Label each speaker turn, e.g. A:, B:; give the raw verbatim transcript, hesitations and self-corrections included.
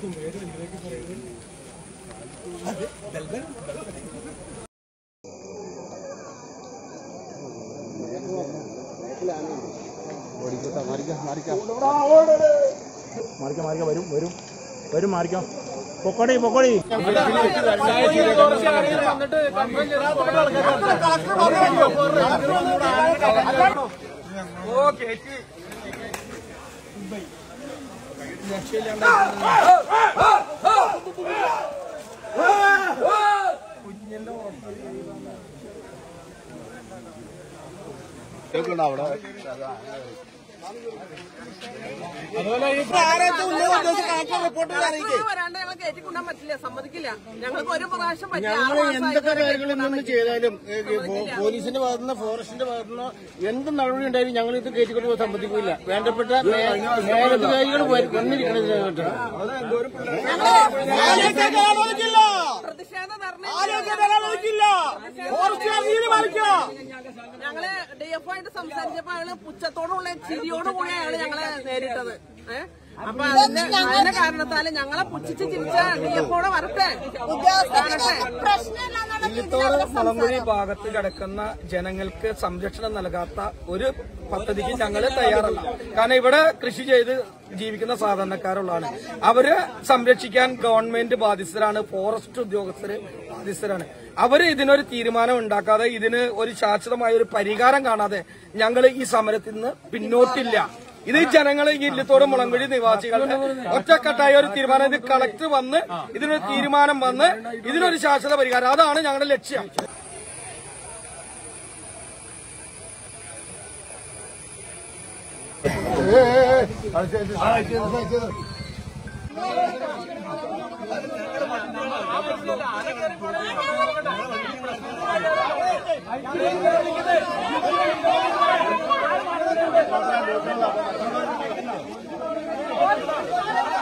A: മാറിക്കാം മാറിക്കാം വരും വരും വരും മാറിക്കാം പൊക്കോടി പൊക്കോടി
B: വരാണ്ട് ഞങ്ങൾ കയറ്റിക്കൊണ്ടാൻ പറ്റില്ല, സമ്മതിക്കില്ല. ഞങ്ങൾക്ക് ഒരു പ്രാവശ്യം
C: ഞങ്ങൾ എന്തൊക്കെ കാര്യങ്ങളൊന്നും ചെയ്താലും പോലീസിന്റെ ഭാഗത്തുനിന്ന് ഫോറസ്റ്റിന്റെ ഭാഗത്തുനിന്ന് എന്ത് നടപടി ഉണ്ടായാലും ഞങ്ങൾ ഇത് കയറ്റിക്കൊണ്ട് പോകാൻ സമ്മതിക്കില്ല. വേണ്ടപ്പെട്ട മേലധികാരികൾ വന്നിരിക്കണത്
B: ഞങ്ങള് ഡി എഫ് ആയിട്ട് സംസാരിച്ചപ്പോ അയാള് പുച്ഛത്തോടുള്ള ചിരിയോടുകൂടി അയാള് ഞങ്ങളെ നേരിട്ടത്. ഏഹ് അപ്പൊ അതിന്റെ അതിന്റെ കാരണത്താല് ഞങ്ങളെ പുച്ഛിച്ച് ചിരിച്ച ഡി എഫ് ഓടെ വരട്ടെ കാണട്ടെ.
D: ഇല്ലത്തോട് മുളങ്കുഴി ഭാഗത്ത് കിടക്കുന്ന ജനങ്ങൾക്ക് സംരക്ഷണം നൽകാത്ത ഒരു പദ്ധതിക്ക് ഞങ്ങൾ തയ്യാറല്ല. കാരണം ഇവിടെ കൃഷി ചെയ്ത് ജീവിക്കുന്ന സാധാരണക്കാരുള്ളതാണ്. അവരെ സംരക്ഷിക്കാൻ ഗവൺമെന്റ് ബാധ്യസ്ഥരാണ്, ഫോറസ്റ്റ് ഉദ്യോഗസ്ഥര് ബാധ്യസ്ഥരാണ്. അവര് ഇതിനൊരു തീരുമാനം ഉണ്ടാക്കാതെ ഇതിന് ഒരു ശാശ്വതമായ ഒരു പരിഹാരം കാണാതെ ഞങ്ങൾ ഈ സമരത്തിൽ നിന്ന് പിന്നോട്ടില്ല. ഇത് ജനങ്ങൾ ഈ ഇല്ലത്തോട് മുളങ്കുഴി നിവാസികളുടെ ഒറ്റക്കെട്ടായ ഒരു തീരുമാനം. ഇത് കളക്ടർ വന്ന് ഇതിനൊരു തീരുമാനം വന്ന് ഇതിനൊരു ശാശ്വത പരിഹാരം, അതാണ് ഞങ്ങളുടെ ലക്ഷ്യം.
B: Oh,